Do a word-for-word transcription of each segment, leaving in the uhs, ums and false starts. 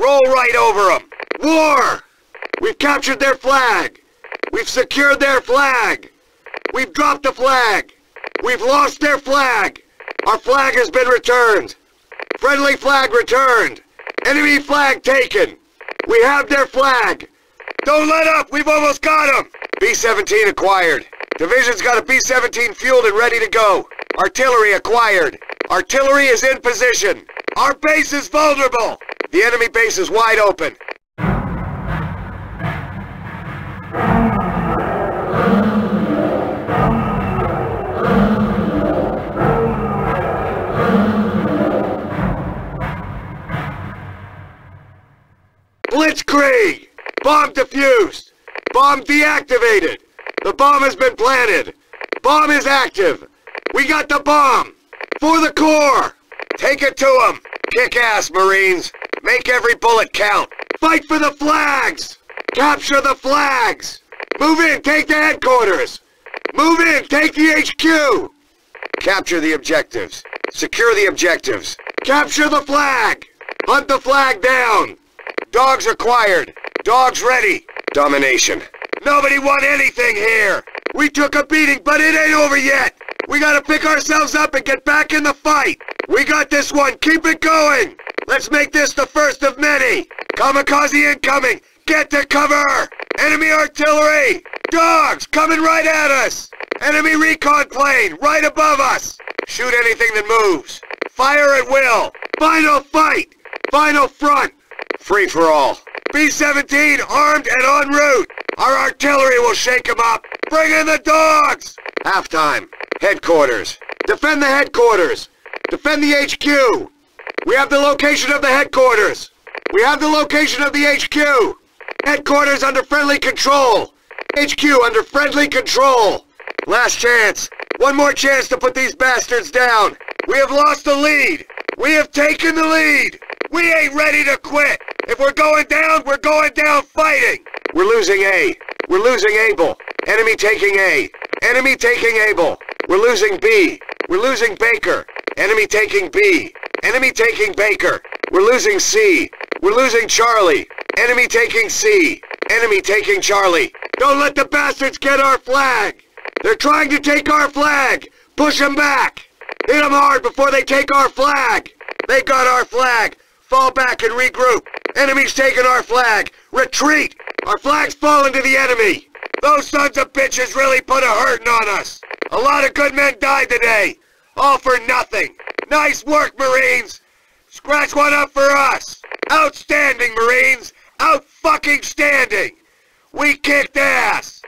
Roll right over them. War! We've captured their flag. We've secured their flag. We've dropped the flag. We've lost their flag. Our flag has been returned. Friendly flag returned. Enemy flag taken. We have their flag. Don't let up. We've almost got them. B seventeen acquired. Division's got a B seventeen fueled and ready to go. Artillery acquired. Artillery is in position. Our base is vulnerable. The enemy base is wide open. Blitzkrieg! Bomb defused! Bomb deactivated! The bomb has been planted! Bomb is active! We got the bomb! For the core! Take it to them! Kick ass, Marines! Make every bullet count! Fight for the flags! Capture the flags! Move in, take the headquarters! Move in, take the H Q! Capture the objectives. Secure the objectives. Capture the flag! Hunt the flag down! Dogs acquired. Dogs ready. Domination. Nobody won anything here. We took a beating, but it ain't over yet. We gotta pick ourselves up and get back in the fight. We got this one. Keep it going. Let's make this the first of many. Kamikaze incoming. Get to cover. Enemy artillery. Dogs coming right at us. Enemy recon plane right above us. Shoot anything that moves. Fire at will. Final fight. Final front. Free for all. B seventeen armed and en route. Our artillery will shake them up. Bring in the dogs. Halftime. Headquarters. Defend the headquarters. Defend the H Q. We have the location of the headquarters. We have the location of the H Q. Headquarters under friendly control. H Q under friendly control. Last chance. One more chance to put these bastards down. We have lost the lead. We have taken the lead. We ain't ready to quit. If we're going down, we're going down fighting. We're losing A. We're losing Able. Enemy taking A. Enemy taking Able. We're losing B. We're losing Baker. Enemy taking B. Enemy taking Baker. We're losing C. We're losing Charlie. Enemy taking C. Enemy taking Charlie. Don't let the bastards get our flag. They're trying to take our flag. Push them back. Hit them hard before they take our flag. They got our flag. Fall back and regroup. Enemy's taking our flag. Retreat. Our flag's fallen to the enemy. Those sons of bitches really put a hurting on us. A lot of good men died today. All for nothing. Nice work, Marines. Scratch one up for us. Outstanding, Marines. Out-fucking-standing. We kicked ass.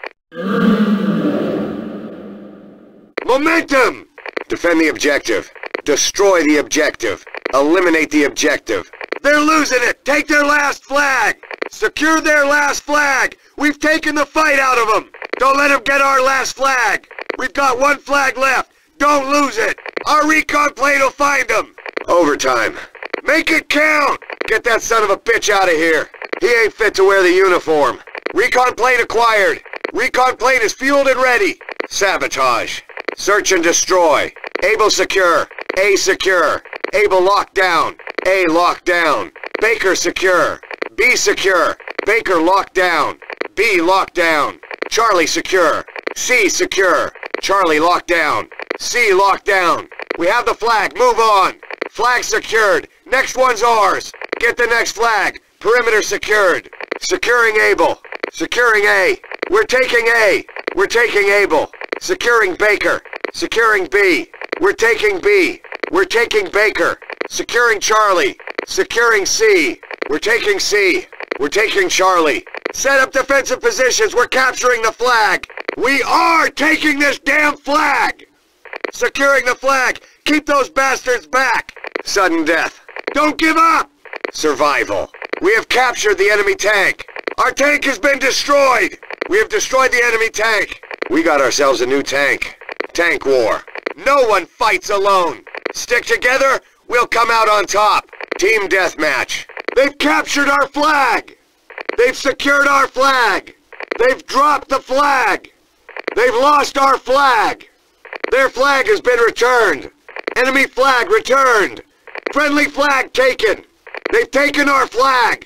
Momentum. Defend the objective. Destroy the objective. Eliminate the objective. They're losing it. Take their last flag. Secure their last flag. We've taken the fight out of them. Don't let them get our last flag. We've got one flag left. Don't lose it. Our recon plane will find them. Overtime. Make it count. Get that son of a bitch out of here. He ain't fit to wear the uniform. Recon plane acquired. Recon plane is fueled and ready. Sabotage. Search and destroy. Able secure. A secure. Able locked down. A locked down. Baker secure. B secure. Baker locked down. B locked down. Charlie secure. C secure. Charlie locked down. C locked down. We have the flag. Move on. Flag secured. Next one's ours. Get the next flag. Perimeter secured. Securing Able. Securing A. We're taking A. We're taking Able. Securing Baker. Securing B. We're taking B. We're taking Baker. Securing Charlie. Securing C. We're taking C. We're taking Charlie. Set up defensive positions. We're capturing the flag. We are taking this damn flag. Securing the flag. Keep those bastards back. Sudden death. Don't give up. Survival. We have captured the enemy tank. Our tank has been destroyed. We have destroyed the enemy tank. We got ourselves a new tank. Tank war. No one fights alone. Stick together, we'll come out on top. Team deathmatch. They've captured our flag. They've secured our flag. They've dropped the flag. They've lost our flag. Their flag has been returned. Enemy flag returned. Friendly flag taken. They've taken our flag.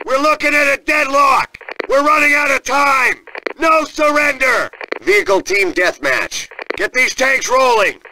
We're looking at a deadlock! We're running out of time! No surrender! Vehicle team deathmatch. Get these tanks rolling!